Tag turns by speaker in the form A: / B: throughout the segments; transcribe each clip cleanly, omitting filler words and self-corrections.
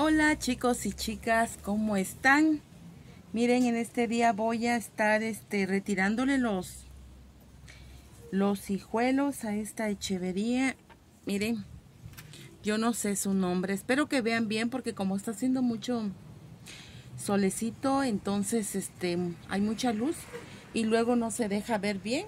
A: Hola chicos y chicas, ¿cómo están? Miren, en este día voy a estar retirándole los hijuelos a esta Echevería. Miren, yo no sé su nombre, espero que vean bien porque como está haciendo mucho solecito, entonces hay mucha luz y luego no se deja ver bien.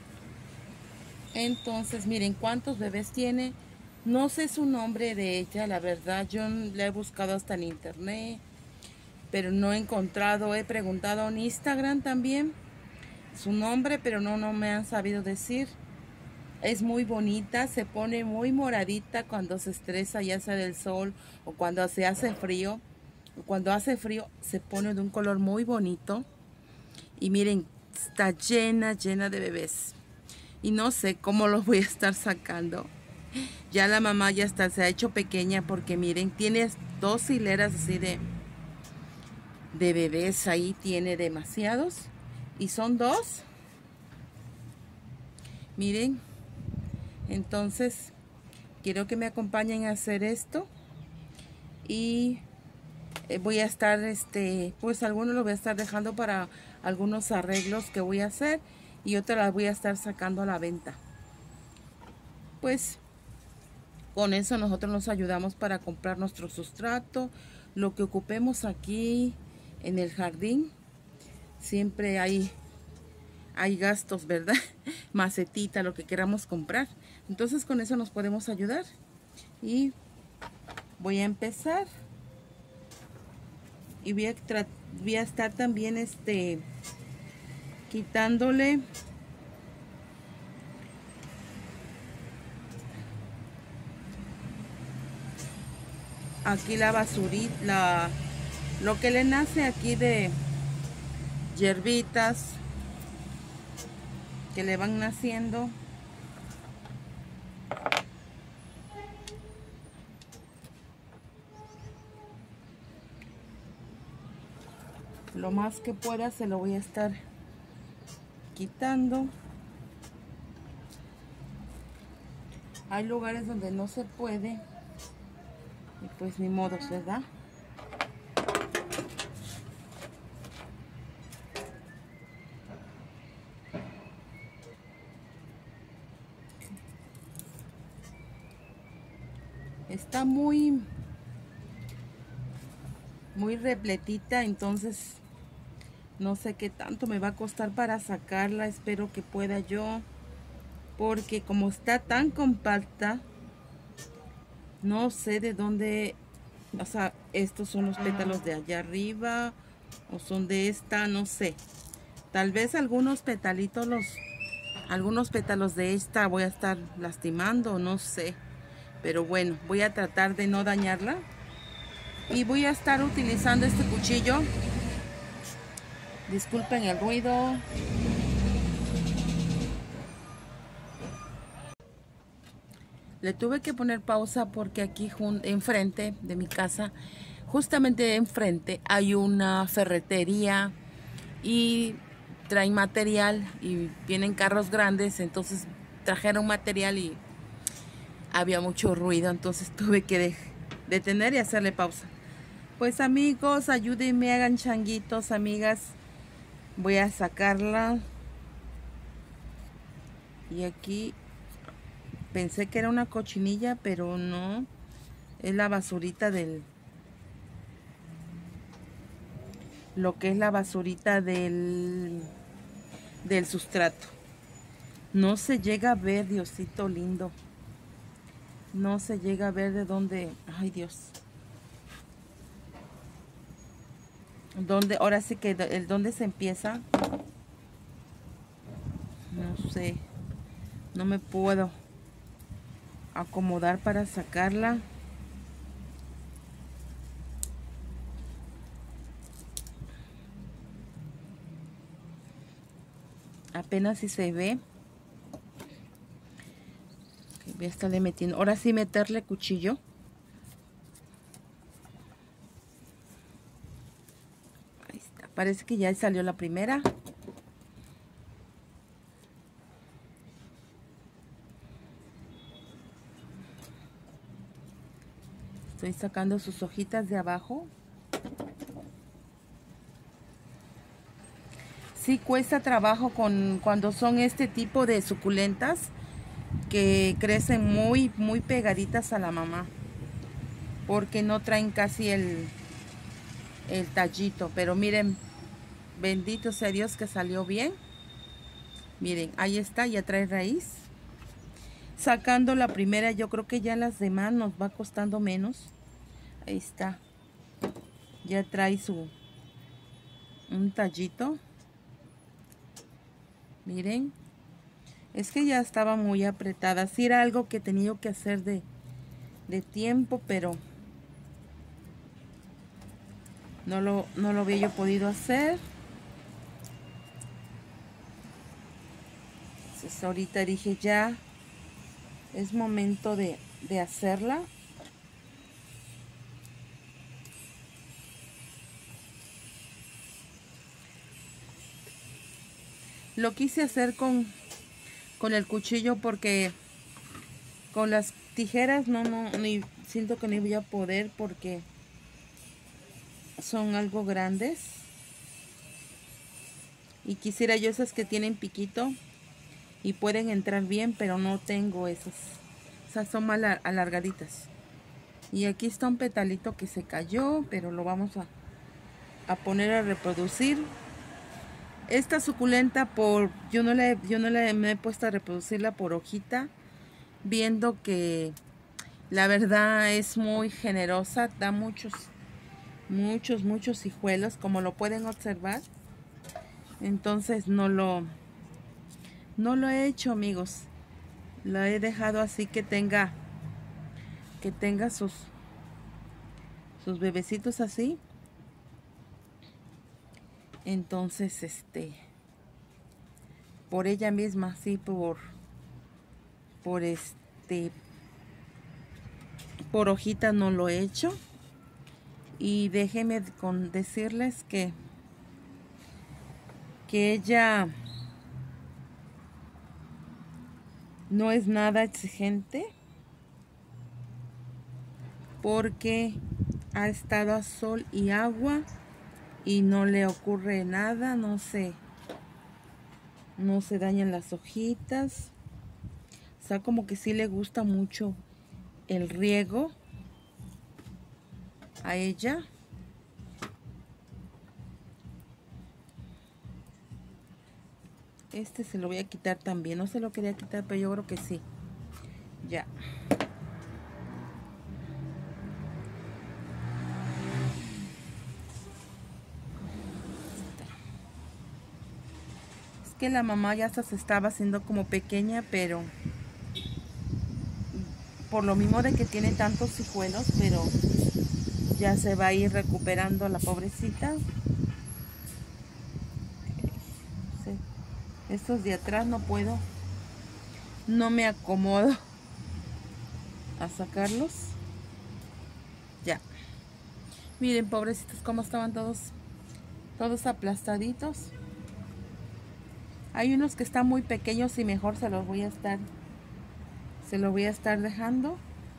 A: Entonces miren cuántos bebés tiene. No sé su nombre de ella, la verdad. Yo la he buscado hasta en internet, pero no he encontrado. He preguntado en Instagram también su nombre, pero no me han sabido decir. Es muy bonita, se pone muy moradita cuando se estresa, ya sea del sol o cuando se hace frío. Cuando hace frío se pone de un color muy bonito. Y miren, está llena de bebés. Y no sé cómo los voy a estar sacando. Ya la mamá ya se ha hecho pequeña porque miren, tiene dos hileras así de bebés. Ahí tiene demasiados. Y son dos. Miren. Entonces, quiero que me acompañen a hacer esto. Y voy a estar, pues algunos lo voy a estar dejando para algunos arreglos que voy a hacer. Y otras las voy a estar sacando a la venta. Pues con eso nosotros nos ayudamos para comprar nuestro sustrato, lo que ocupemos aquí en el jardín. Siempre hay gastos, ¿verdad? Macetita, lo que queramos comprar. Entonces con eso nos podemos ayudar. Y voy a empezar. Y voy a estar también quitándole aquí la basurita, lo que le nace aquí de hierbitas que le van naciendo. Lo más que pueda se lo voy a estar quitando. Hay lugares donde no se puede y pues ni modos, ¿verdad? Está muy repletita, entonces no sé qué tanto me va a costar para sacarla. Espero que pueda yo, porque como está tan compacta, no sé de dónde, o sea, estos son los pétalos de allá arriba o son de esta, no sé. Tal vez algunos pétalos de esta voy a estar lastimando, no sé. Pero bueno, voy a tratar de no dañarla. Y voy a estar utilizando este cuchillo. Disculpen el ruido. Le tuve que poner pausa porque aquí enfrente de mi casa, justamente enfrente, hay una ferretería y traen material y vienen carros grandes, entonces trajeron material y había mucho ruido, entonces tuve que detener y hacerle pausa. Pues amigos, ayúdenme, hagan changuitos, amigas. Voy a sacarla. Y aquí pensé que era una cochinilla, pero no. Es la basurita lo que es la basurita del sustrato. No se llega a ver, Diosito lindo. No se llega a ver de dónde. Ay, Dios. Ahora sí que dónde se empieza. No sé. No me puedo acomodar para sacarla. Apenas si se ve. Voy a estarle metiendo. Ahora sí meterle cuchillo. Ahí está. Parece que ya salió la primera. Estoy Estoy sacando sus hojitas de abajo. Sí cuesta trabajo cuando son este tipo de suculentas que crecen muy pegaditas a la mamá, porque no traen casi el tallito. Pero miren, bendito sea Dios que salió bien. Miren, ahí está, ya trae raíz. Sacando la primera, yo creo que ya las demás nos va costando menos. Ahí está, ya trae un tallito. Miren, es que ya estaba muy apretada. Sí era algo que he tenido que hacer de tiempo, pero no lo había yo podido hacer. Entonces ahorita dije, ya es momento de hacerla. Lo quise hacer con el cuchillo porque con las tijeras ni siento que no voy a poder, porque son algo grandes. Y quisiera yo esas que tienen piquito y pueden entrar bien, pero no tengo esas. Esas son más alargaditas. Y aquí está un petalito que se cayó, pero lo vamos a poner a reproducir. Esta suculenta yo no me he puesto a reproducirla por hojita, viendo que la verdad es muy generosa, da muchos hijuelos, como lo pueden observar. Entonces no lo he hecho, amigos. La he dejado así que tenga sus bebecitos así. Entonces por ella misma, así por hojita no lo he hecho. Y déjenme decirles que ella no es nada exigente, porque ha estado a sol y agua y no le ocurre nada, no se dañan las hojitas. O sea, como que sí le gusta mucho el riego a ella. Se lo voy a quitar también. No se lo quería quitar, pero yo creo que sí. Ya. Es que la mamá ya hasta se estaba haciendo como pequeña, pero por lo mismo de que tiene tantos hijuelos, pero ya se va a ir recuperando la pobrecita. Sí. Estos de atrás no puedo, no me acomodo a sacarlos. Ya. Miren, pobrecitos, cómo estaban todos aplastaditos. Hay unos que están muy pequeños y mejor se los voy a estar dejando.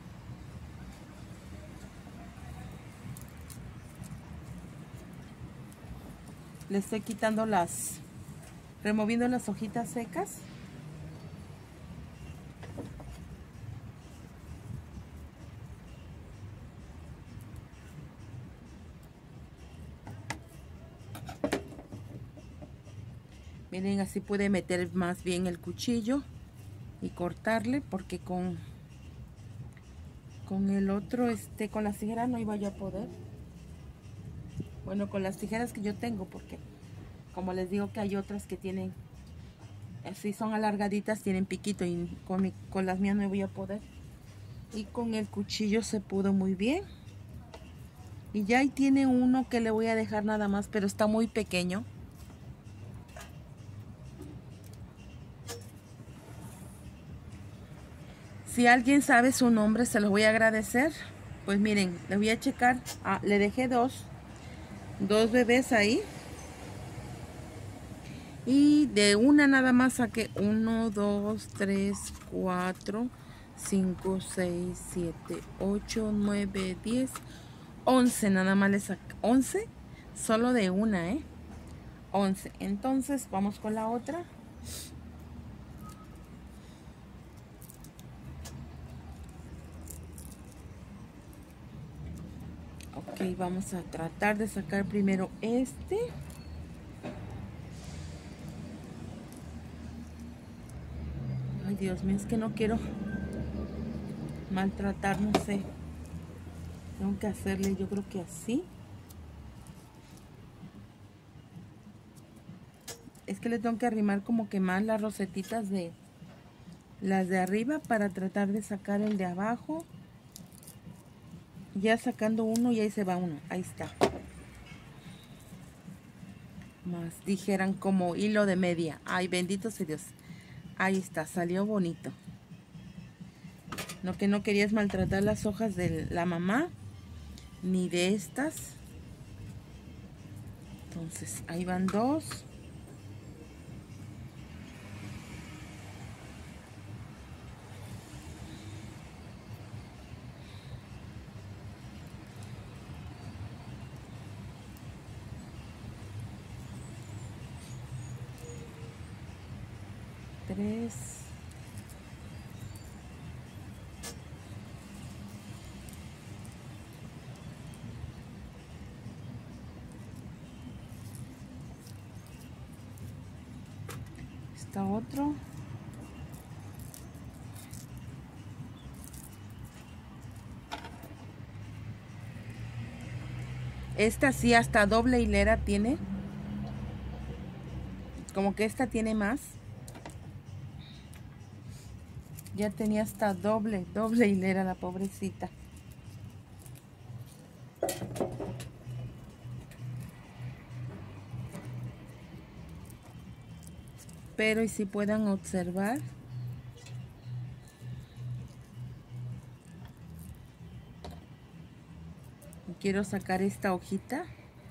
A: Le estoy quitando removiendo las hojitas secas. Miren, así puede meter más bien el cuchillo y cortarle, porque con el otro, con las tijeras no iba yo a poder. Bueno, con las tijeras que yo tengo, porque como les digo que hay otras que tienen, así son alargaditas, tienen piquito, y con las mías no voy a poder. Y con el cuchillo se pudo muy bien. Y ya ahí tiene uno que le voy a dejar nada más, pero está muy pequeño. Si alguien sabe su nombre, se lo voy a agradecer. Pues miren, le voy a checar. Le dejé dos bebés ahí. Y de una nada más saqué 1, 2, 3, 4, 5, 6, 7, 8, 9, 10, 11. Nada más le saca 11. Solo de una, 11. Entonces vamos con la otra. Ok, vamos a tratar de sacar primero este. Ay, Dios mío, es que no quiero maltratar, no sé. Tengo que hacerle, yo creo que así. Es que le tengo que arrimar como que más las rosetitas de las de arriba para tratar de sacar el de abajo. Ya sacando uno y ahí se va uno. Ahí está. Más dijeran como hilo de media. Ay, bendito sea Dios. Ahí está, salió bonito. Lo que no quería es maltratar las hojas de la mamá, ni de estas. Entonces, ahí van 2. Tres. Está otro. Esta sí hasta doble hilera tiene. Como que esta tiene más. Ya tenía hasta doble hilera la pobrecita. Pero y si puedan observar, quiero sacar esta hojita.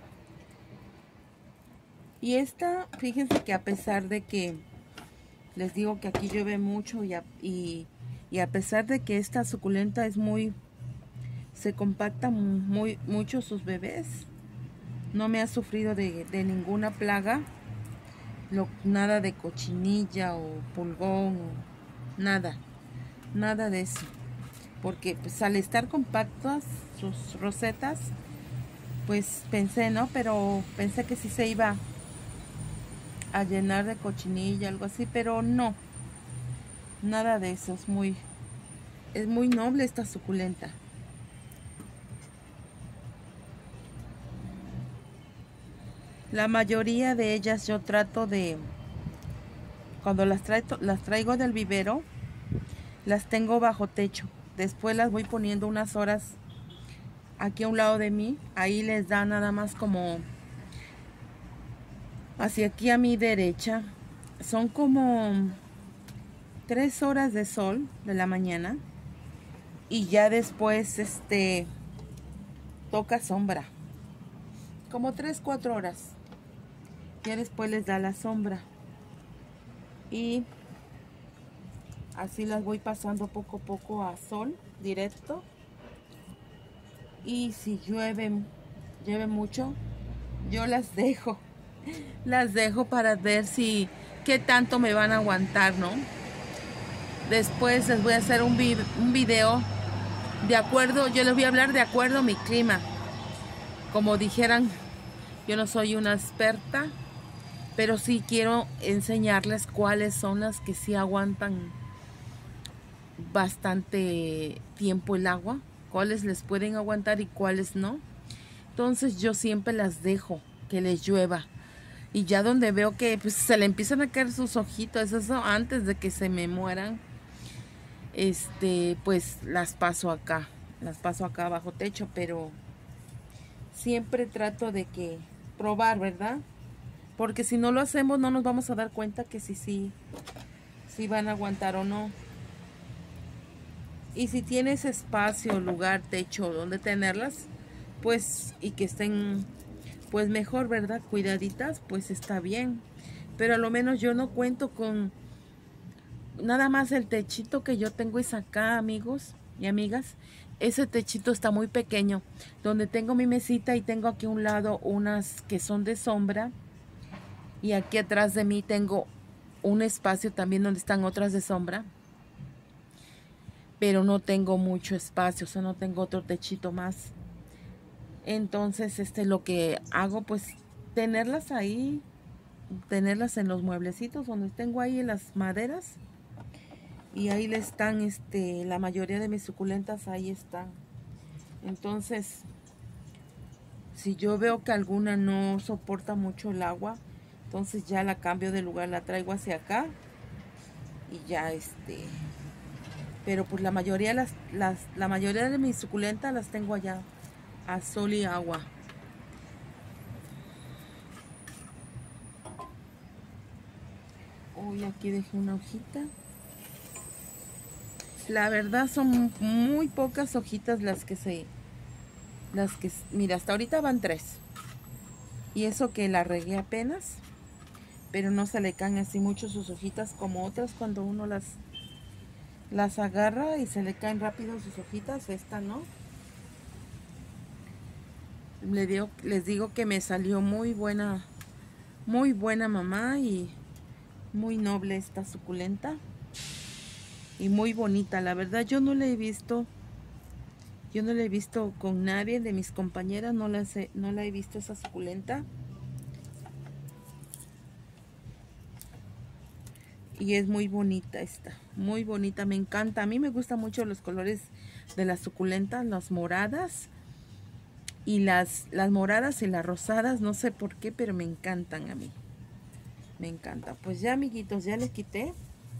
A: Y esta, fíjense que a pesar de que les digo que aquí llueve mucho y a pesar de que esta suculenta es se compacta mucho sus bebés, no me ha sufrido de ninguna plaga, nada de cochinilla o pulgón, nada de eso, porque pues al estar compactas sus rosetas, pues pensé, ¿no? Pero pensé que sí se iba a llenar de cochinilla, algo así, pero no, nada de eso. Es muy noble esta suculenta. La mayoría de ellas yo trato de, cuando las traigo del vivero, las tengo bajo techo. Después las voy poniendo unas horas aquí a un lado de mí. Ahí les da nada más como hacia aquí a mi derecha. Son como 3 horas de sol de la mañana. Y ya después toca sombra. Como 3, 4 horas. Ya después les da la sombra. Y así las voy pasando poco a poco a sol directo. Y si llueve mucho, yo las dejo. Las dejo para ver qué tanto me van a aguantar, ¿no? Después les voy a hacer un video de acuerdo, yo les voy a hablar de acuerdo a mi clima. Como dijeran, yo no soy una experta, pero sí quiero enseñarles cuáles son las que sí aguantan bastante tiempo el agua, cuáles les pueden aguantar y cuáles no. Entonces yo siempre las dejo que les llueva. Y ya donde veo que pues, se le empiezan a caer sus ojitos, eso antes de que se me mueran, pues las paso acá bajo techo, pero siempre trato de que probar, ¿verdad? Porque si no lo hacemos no nos vamos a dar cuenta que sí van a aguantar o no. Y si tienes espacio, lugar, techo donde tenerlas, pues y que estén pues mejor, ¿verdad? Cuidaditas, pues está bien. Pero a lo menos yo no cuento con nada más el techito que yo tengo es acá, amigos y amigas. Ese techito está muy pequeño, donde tengo mi mesita y tengo aquí a un lado unas que son de sombra. Y aquí atrás de mí tengo un espacio también donde están otras de sombra. Pero no tengo mucho espacio, o sea, no tengo otro techito más. Entonces, lo que hago, pues, tenerlas ahí, tenerlas en los mueblecitos donde tengo ahí en las maderas. Y ahí le están, la mayoría de mis suculentas ahí están. Entonces, si yo veo que alguna no soporta mucho el agua, entonces ya la cambio de lugar, la traigo hacia acá. Y ya, pero pues la mayoría de mis suculentas las tengo allá a sol y agua. Uy, aquí dejé una hojita. La verdad son muy pocas hojitas mira, hasta ahorita van 3. Y eso que la regué apenas, pero no se le caen así mucho sus hojitas como otras cuando uno las agarra y se le caen rápido sus hojitas. Esta no. Les digo que me salió muy buena mamá y muy noble esta suculenta y muy bonita. La verdad yo no la he visto con nadie de mis compañeras, no la he visto esa suculenta. Y es muy bonita esta, muy bonita, me encanta. A mí me gustan mucho los colores de las suculentas, las moradas. Y las moradas y las rosadas, no sé por qué, pero me encantan a mí. Me encanta. Pues ya, amiguitos, ya le quité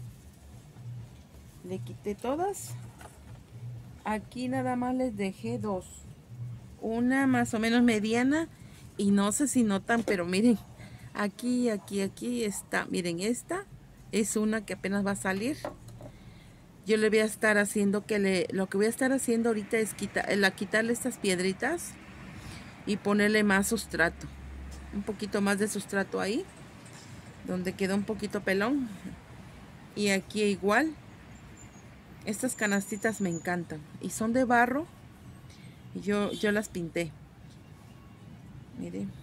A: todas. Aquí nada más les dejé 2. Una más o menos mediana. Y no sé si notan, pero miren. Aquí está. Miren, esta es una que apenas va a salir. Yo le voy a estar haciendo lo que voy a estar haciendo ahorita es quitarle estas piedritas. Y ponerle más sustrato. Un poquito más de sustrato ahí. Donde quedó un poquito pelón. Y aquí igual. Estas canastitas me encantan. Y son de barro. Y yo las pinté. Miren.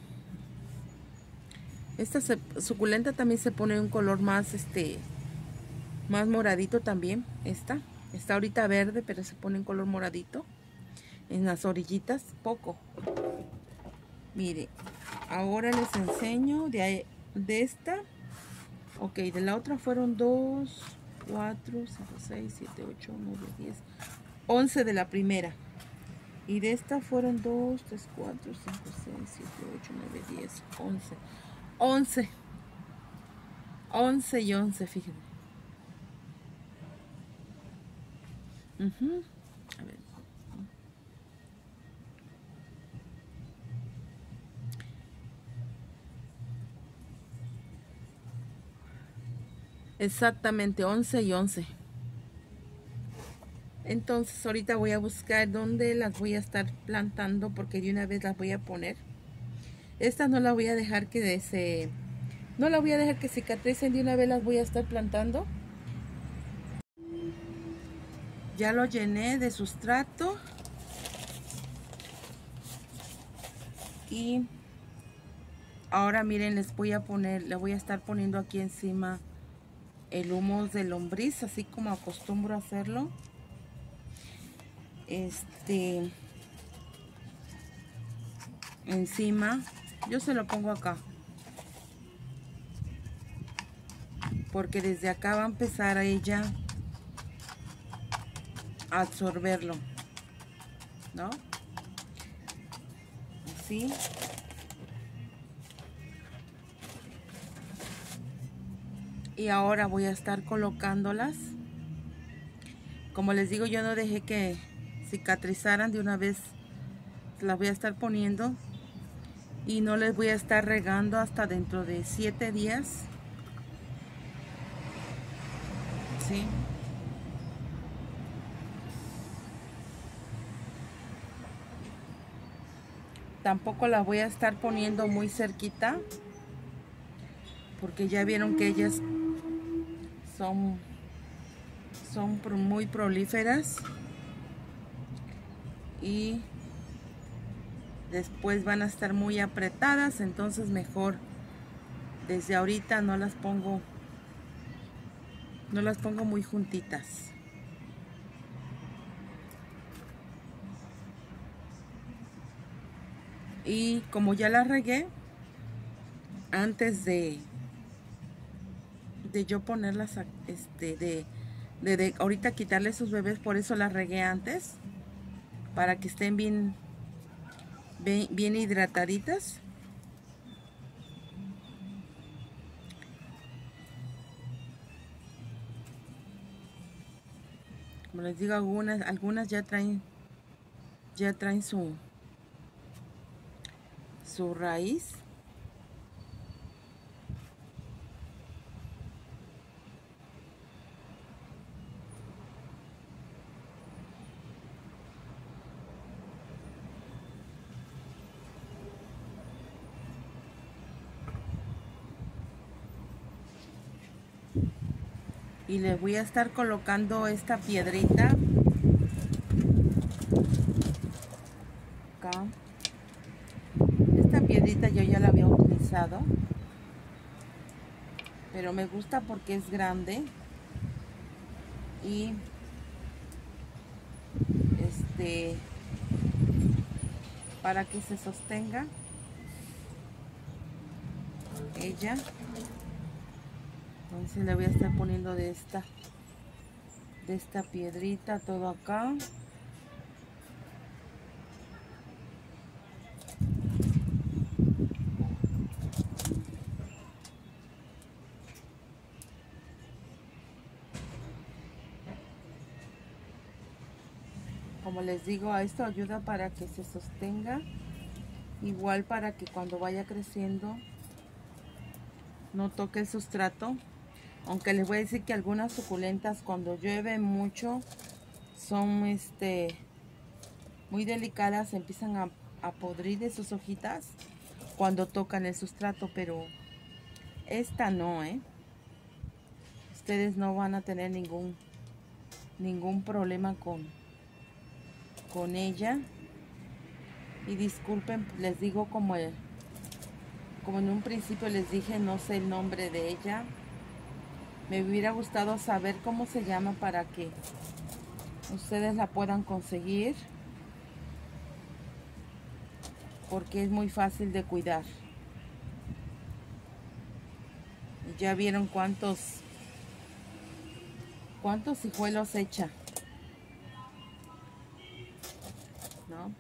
A: Esta suculenta también se pone un color más más moradito también. Esta está ahorita verde, pero se pone en color moradito. En las orillitas, poco. Mire, ahora les enseño de esta. Ok, de la otra fueron 2, 4, 5, 6, 7, 8, 9, 10, 11 de la primera. Y de esta fueron 2, 3, 4, 5, 6, 7, 8, 9, 10, 11. 11. 11 y 11, fíjense. A ver. Exactamente 11 y 11. Entonces ahorita voy a buscar dónde las voy a estar plantando, porque de una vez las voy a poner. Estas no las voy a dejar que no la voy a dejar que cicatricen, de una vez las voy a estar plantando. Ya lo llené de sustrato. Y ahora miren, le voy a estar poniendo aquí encima el humus de lombriz, así como acostumbro a hacerlo. Encima, yo se lo pongo acá. Porque desde acá va a empezar a ella a absorberlo, ¿no? Así. Y ahora voy a estar colocándolas. Como les digo, yo no dejé que cicatrizaran, de una vez las voy a estar poniendo. Y no les voy a estar regando hasta dentro de 7 días. ¿Sí? Tampoco las voy a estar poniendo muy cerquita, porque ya vieron que ellas son son muy prolíferas y después van a estar muy apretadas, entonces mejor desde ahorita no las pongo muy juntitas. Y como ya las regué, antes de yo ponerlas, de ahorita quitarle sus bebés, por eso las regué antes, para que estén bien hidrataditas. Como les digo, algunas ya traen su raíz. Y le voy a estar colocando esta piedrita acá. Esta piedrita yo ya la había utilizado, pero me gusta porque es grande y para que se sostenga ella. Entonces le voy a estar poniendo de esta piedrita todo acá. Como les digo, a esto ayuda para que se sostenga, igual para que cuando vaya creciendo no toque el sustrato. Aunque les voy a decir que algunas suculentas cuando llueve mucho son muy delicadas, empiezan a podrir de sus hojitas cuando tocan el sustrato, pero esta no, ustedes no van a tener ningún problema con ella. Y disculpen, les digo como en un principio les dije, no sé el nombre de ella. Me hubiera gustado saber cómo se llama para que ustedes la puedan conseguir, porque es muy fácil de cuidar. Ya vieron cuántos hijuelos echa, ¿no?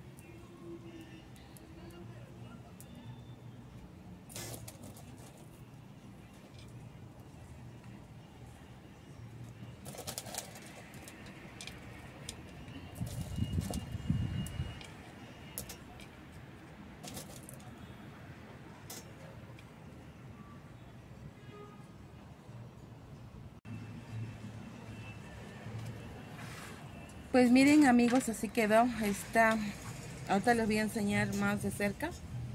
A: Pues miren amigos, así quedó esta. Ahorita les voy a enseñar más de cerca.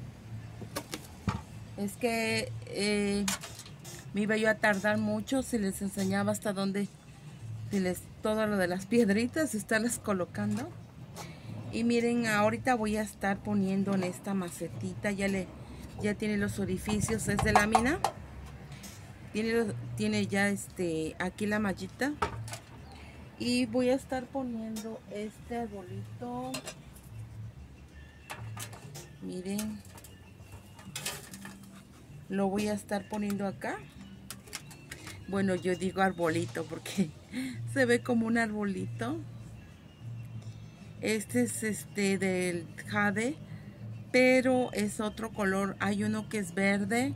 A: Es que me iba yo a tardar mucho si les enseñaba hasta dónde, todo lo de las piedritas, estarlas colocando. Y miren, ahorita voy a estar poniendo en esta macetita, ya tiene los orificios, es de lámina. Tiene ya aquí la mallita. Y voy a estar poniendo este arbolito. Miren. Lo voy a estar poniendo acá. Bueno, yo digo arbolito porque se ve como un arbolito. Este es del jade, pero es otro color. Hay uno que es verde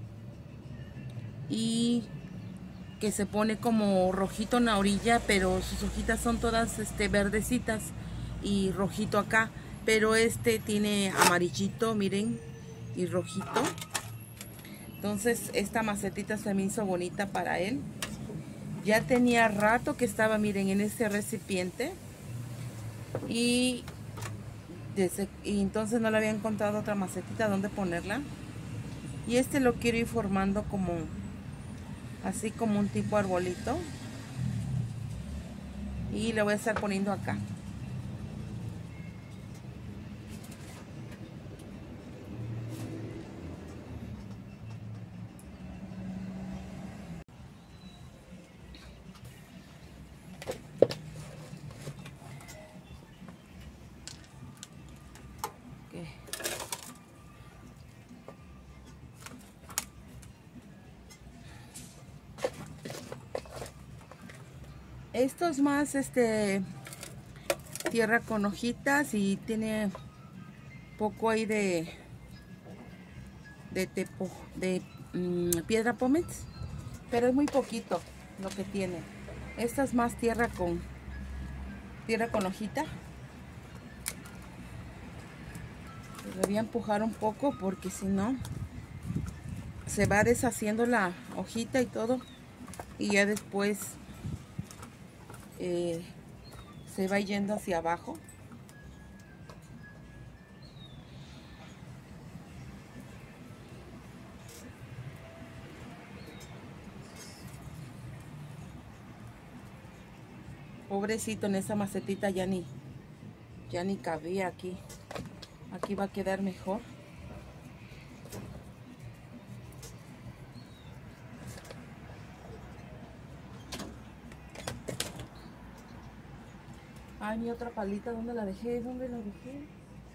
A: y que se pone como rojito en la orilla, pero sus hojitas son todas verdecitas y rojito acá, pero tiene amarillito, miren, y rojito. Entonces esta macetita se me hizo bonita para él. Ya tenía rato que estaba, miren, en este recipiente y entonces no le había encontrado otra macetita donde ponerla, y lo quiero ir formando así como un tipo arbolito. y le voy a estar poniendo acá. Esto es más tierra con hojitas y tiene poco ahí de piedra pómez, pero es muy poquito lo que tiene. Esta es más tierra con hojita. Le voy a empujar un poco porque si no se va deshaciendo la hojita y todo, y ya después se va yendo hacia abajo. Pobrecito, en esa macetita ya ni cabía aquí. Aquí va a quedar mejor. Ay, mi otra palita, ¿dónde la dejé? ¿Dónde la dejé?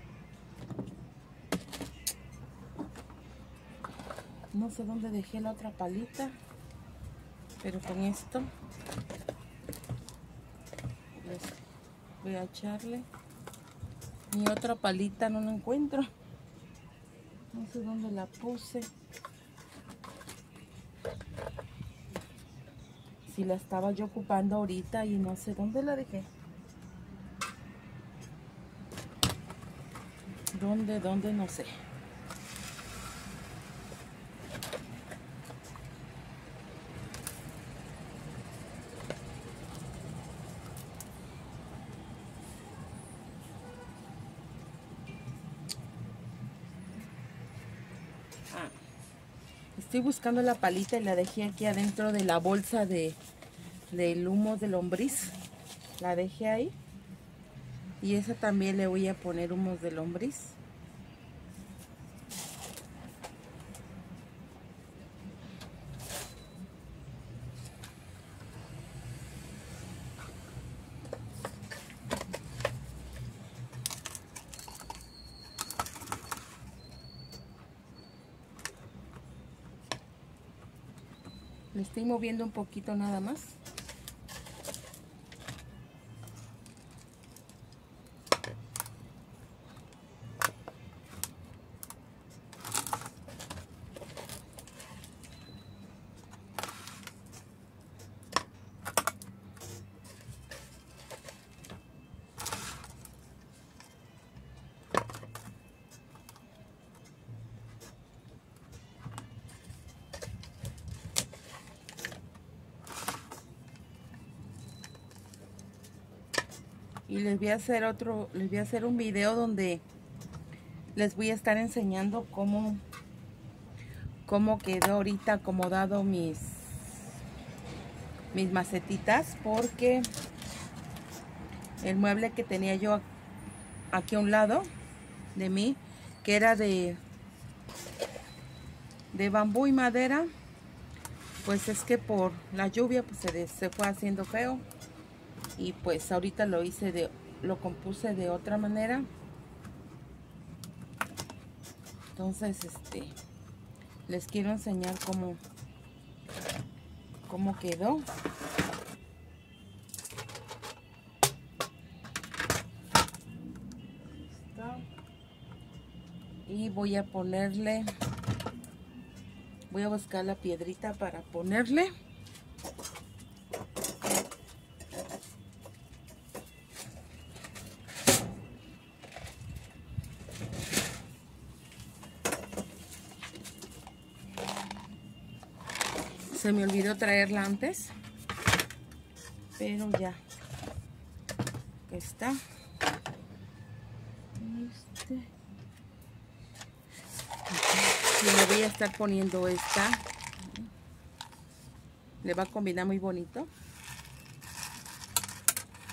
A: No sé dónde dejé la otra palita, pero con esto voy a echarle. Mi otra palita no la encuentro. No sé dónde la puse. Si la estaba yo ocupando ahorita y no sé dónde la dejé. ¿Dónde? No sé. Estoy buscando la palita y la dejé aquí adentro de la bolsa del humo de lombriz. La dejé ahí. Y esa también le voy a poner humos de lombriz. Le estoy moviendo un poquito nada más. Y les voy a hacer un video donde les voy a estar enseñando cómo quedó ahorita acomodado mis macetitas, porque el mueble que tenía yo aquí a un lado de mí, que era de bambú y madera, pues es que por la lluvia pues se fue haciendo feo. Y pues ahorita lo compuse de otra manera. Entonces les quiero enseñar cómo quedó. Y voy a buscar la piedrita para ponerle. Se me olvidó traerla antes, pero ya está. Y le voy a estar poniendo esta. Le va a combinar muy bonito.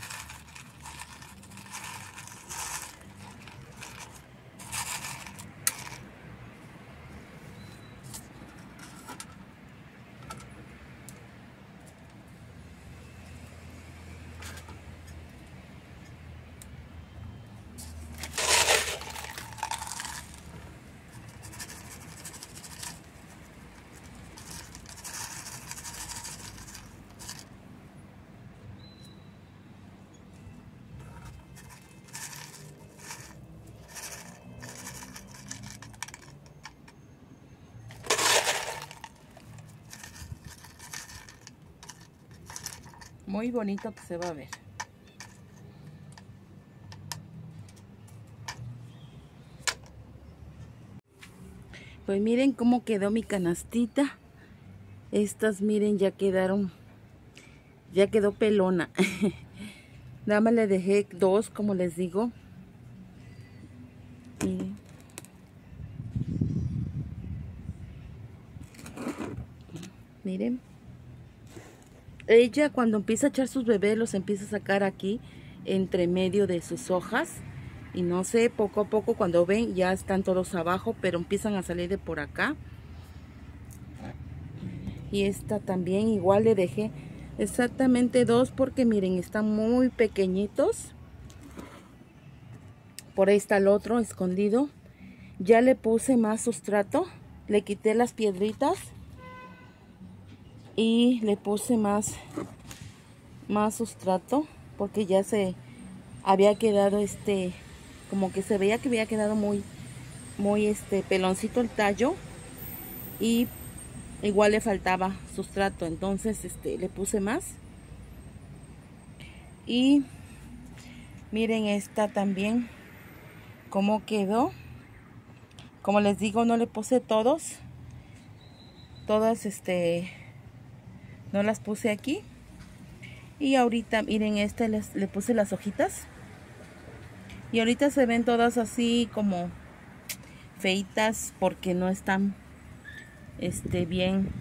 A: Muy bonito que se va a ver. Pues miren cómo quedó mi canastita. Estas miren ya quedaron, ya quedó pelona. Nada más le dejé 2, como les digo. Miren. Miren. Ella cuando empieza a echar sus bebés los empieza a sacar aquí entre medio de sus hojas. Y no sé, poco a poco cuando ven ya están todos abajo, pero empiezan a salir de por acá. Y esta también igual le dejé exactamente 2 porque miren, están muy pequeñitos. Por ahí está el otro escondido. Ya le puse más sustrato, le quité las piedritas y le puse más sustrato porque ya se había quedado como que se veía que había quedado muy peloncito el tallo y igual le faltaba sustrato, entonces le puse más. Y miren esta también cómo quedó. Como les digo, no le puse todas no las puse aquí. Y ahorita miren, le puse las hojitas y ahorita se ven todas así como feitas porque no están bien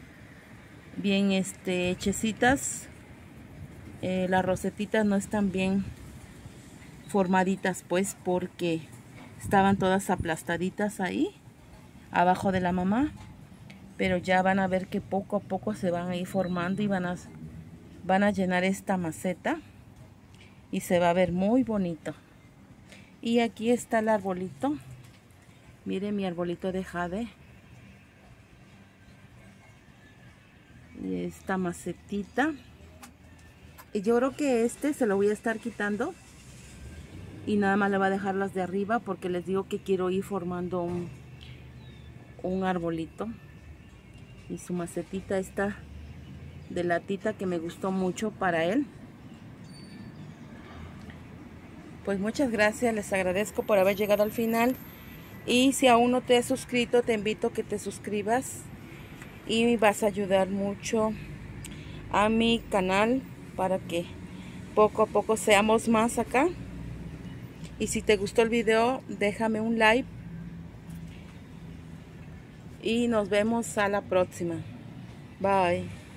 A: hechecitas. Las rosetitas no están bien formaditas, pues, porque estaban todas aplastaditas ahí abajo de la mamá, pero ya van a ver que poco a poco se van a ir formando y van a llenar esta maceta y se va a ver muy bonito. Y aquí está el arbolito. Miren mi arbolito de jade. Y esta macetita. Y yo creo que se lo voy a estar quitando. Y nada más le voy a dejar las de arriba porque les digo que quiero ir formando un arbolito. Y su macetita está de latita que me gustó mucho para él. Pues muchas gracias, les agradezco por haber llegado al final. Y si aún no te has suscrito, te invito a que te suscribas. Y vas a ayudar mucho a mi canal para que poco a poco seamos más acá. Y si te gustó el video, déjame un like. Y nos vemos a la próxima. Bye.